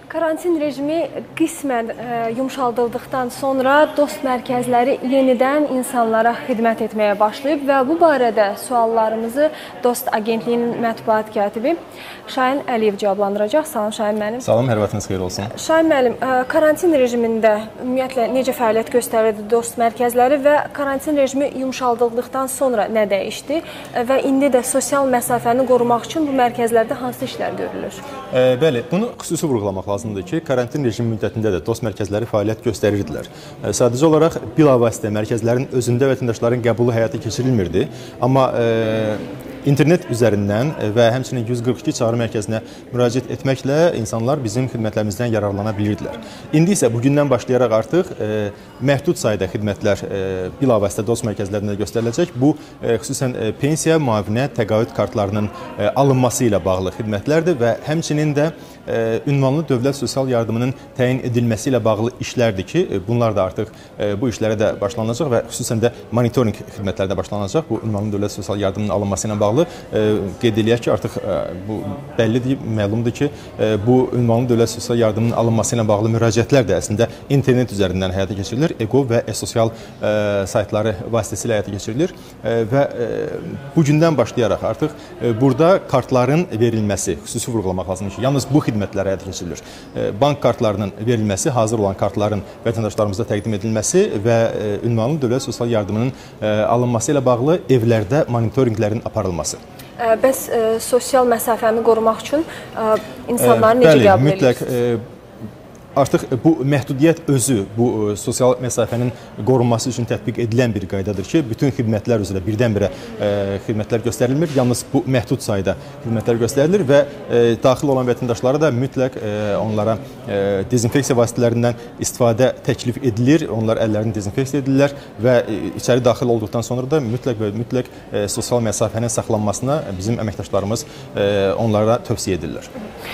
Karantin rejimi qismən yumşaldıldıqdan sonra dost mərkəzləri yenidən insanlara xidmət etməyə başlayıb və bu barədə suallarımızı Dost Agentliyinin mətbuat katibi Şahin Əliyev cavablandıracaq. Salam Şahin müəllim. Salam, hər vaxtınız xeyir olsun. Şahin müəllim, karantin rejimində ümumiyyətlə necə fəaliyyət göstərirdi dost mərkəzləri və karantin rejimi yumşaldıldıqdan sonra nə dəyişdi və indi də sosial məsafəni qorumaq üçün bu mərkəzlərdə hansı işlər görülür? Bəli, bunu xüsusi vurğulamaq lazımdır ki, karantin rejimi müddətində də dost mərkəzləri fəaliyyət göstərirdilər. Sadəcə olaraq bilavasitə mərkəzlərin özündə vətəndaşların qəbulu həyata keçirilmirdi, amma İnternet üzərindən və həmçinin 142 çağrı mərkəzinə müraciət etməklə insanlar bizim xidmətlərimizdən yararlana bilirdilər. İndi isə bugündən başlayaraq artıq məhdud sayda xidmətlər bilavasitə dost mərkəzlərində göstəriləcək. Bu, xüsusən pensiya, müavinət, təqaüd kartlarının alınması ilə bağlı xidmətlərdir və həmçinin də ünvanlı dövlət sosial yardımının təyin edilməsi ilə bağlı işlərdir ki, bunlar da artıq bu işlərə də başlanacaq və xüsusən də monitoring xidmətləri də başlanacaq. Bu ünvanlı dövlət sosial yardımının alınması ilə bağlı qeyd eləyək ki, artıq bu bəllidir, məlumdur ki, bu ünvanlı dövlət sosial yardımının alınması ilə bağlı müraciətlər də əslində internet üzərindən həyata keçirilir. EGO və e-sosial saytları vasitəsilə həyata keçirilir və bugündən başlayaraq artıq burada kartların verilməsi, xüsusi vurğulamaq lazımdır ki, yalnız bu xidmətlər həyata keçirilir. Bank kartlarının verilməsi, hazır olan kartların vətəndaşlarımıza təqdim edilməsi və ünvanlı dövlət sosial yardımının alınması ilə bağlı evlərdə monitorinqlərin aparılması. Bəs sosial məsafəni qorumaq üçün insanları necə qəbul edirsiniz? Mütləq. Artıq bu məhdudiyyət özü bu sosial məsafənin qorunması üçün tətbiq edilən bir qaydadır ki, bütün xidmətlər üzrə birdən-birə xidmətlər göstərilmir. Yalnız bu məhdud sayda xidmətlər göstərilir və daxil olan vətəndaşlara da mütləq onlara dezinfeksiya vasitələrindən istifadə təklif edilir. Onlar əllərini dezinfeksiya edirlər və içəri daxil olduqdan sonra da mütləq və mütləq sosial məsafənin saxlanmasına bizim əməkdaşlarımız onlara tövsiyə edirlər.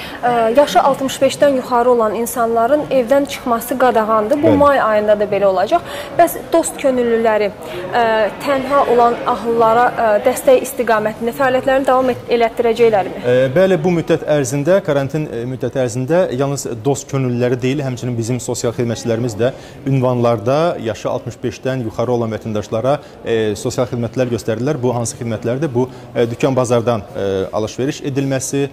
Yaşı 65-dən yuxarı olan insanların evdən çıxması qadağandır. Bu may ayında da belə olacaq. Bəs dost könüllüləri tənha olan ahıllara dəstək istiqamətində fəaliyyətlərini davam elətdirəcəklərmi? Bəli, bu müddət ərzində, karantin müddəti ərzində yalnız dost könüllüləri deyil, həmçinin bizim sosial xidmətçilərimiz də ünvanlarda yaşı 65-dən yuxarı olan vətəndaşlara sosial xidmətlər göstərirlər. Bu hansı xidmətlərdir? Bu, dükan bazardan alış-veriş edilməsi,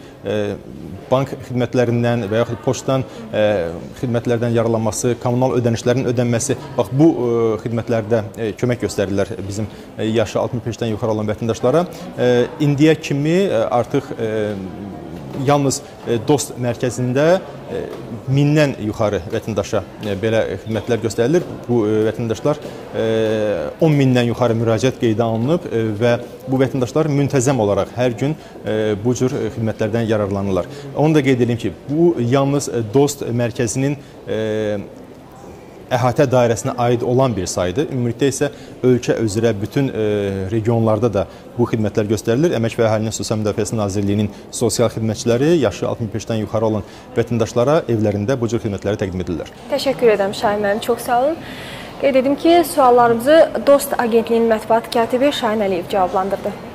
bank xidmətlərindən və yaxud poçtdan xidmətlərdən yararlanması, kommunal ödənişlərin ödənməsi, bax bu xidmətlərdə kömək göstərirlər bizim yaşı 65-dən yuxarı olan vətəndaşlara. İndiyə kimi artıq yalnız dost mərkəzində 1000-dən yuxarı vətəndaşa belə xidmətlər göstərilir. Bu vətəndaşlar 10.000-dən yuxarı müraciət qeydə alınıb və bu vətəndaşlar müntəzəm olaraq hər gün bu cür xidmətlərdən yararlanırlar. Onu da qeyd edeyim ki, bu yalnız dost mərkəzinin əhatə dairəsinə aid olan bir saydır. Ümumilikdə isə ölkə üzrə bütün regionlarda da bu xidmətlər göstərilir. Əmək və Əhalinin Sosial Müdafiəsi Nazirliyinin sosial xidmətçiləri yaşı 65-dən yuxarı olan vətəndaşlara evlərində bu cür xidmətləri təqdim edirlər. Təşəkkür edirəm Şahin müəllim, çox sağ olun. Qeyd edim ki, suallarımızı Dost Agentliyinin mətbuat katibi Şahin Əliyev cavablandırdı.